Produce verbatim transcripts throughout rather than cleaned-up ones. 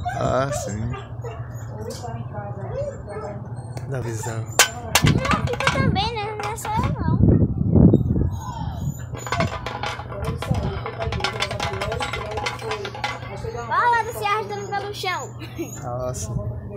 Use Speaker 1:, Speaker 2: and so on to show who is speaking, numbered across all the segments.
Speaker 1: Ah, sim. Da visão.
Speaker 2: Não, fica também, né? Não é só eu, não. Olha lá do se arrastando pelo chão.
Speaker 1: Ah, sim.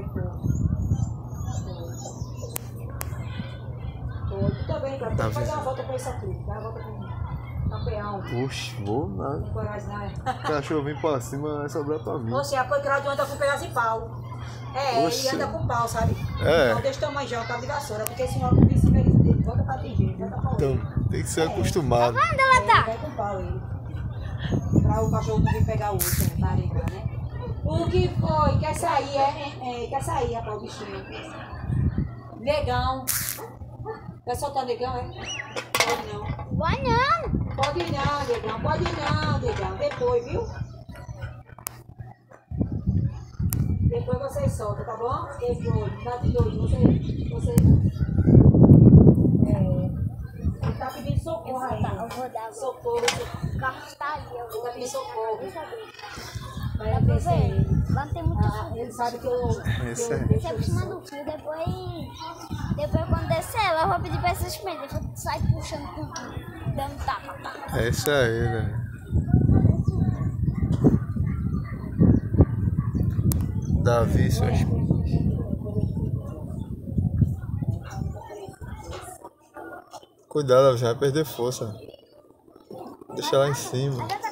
Speaker 3: Tu também, cara. Tem que fazer uma volta pra isso aqui. Dá uma volta pra mim. Campeão.
Speaker 1: Puxa, vou nada.
Speaker 3: Tem coragem, não é?
Speaker 1: O cachorro vem pra cima, vai sobrar pra mim.
Speaker 3: Você, a Pancrado anda com pedaço de pau. É,
Speaker 1: Oxe.
Speaker 3: ele anda com pau, sabe?
Speaker 1: É.
Speaker 3: Então desse tamanho já, tá de vassoura. Porque senão não vem cima dele. Volta pra atingir, volta pra
Speaker 1: Então,
Speaker 3: ele.
Speaker 1: tem que ser acostumado.
Speaker 2: Onde ela tá?
Speaker 3: Vai com pau ele. Pra o cachorro não vir pegar o outro, né? Pra ligar, né? O que foi? Quer sair, é, é, é quer sair, rapaz, o bichinho. Negão. Vai soltar negão, é? Pode não.
Speaker 2: Vai não.
Speaker 3: Pode não, negão. Pode não, negão. Depois, viu? Depois você solta, tá bom? Depois, tá de dois. Você, você... É... Ele tá pedindo socorro aí.
Speaker 2: Eu vou dar
Speaker 3: Socorro.
Speaker 2: o carro está ali. Eu
Speaker 3: Ele
Speaker 2: vou
Speaker 3: tá pedindo socorro.
Speaker 2: Deixa eu ver.
Speaker 3: Vai
Speaker 2: Dá pra
Speaker 3: descer
Speaker 2: ver?
Speaker 3: ele.
Speaker 2: Lá não tem muito
Speaker 3: Ah,
Speaker 2: fio.
Speaker 3: ele sabe que eu...
Speaker 1: Esse
Speaker 3: que eu
Speaker 1: é.
Speaker 2: Descer por cima do fio, depois... Depois quando descer, eu vou pedir pra essas meninas. Eu vou sair puxando com tudo. Dando tapa, tapa.
Speaker 1: É isso aí, né? Davi, suas Cuidado, ela já vai perder força. Deixa lá em cima.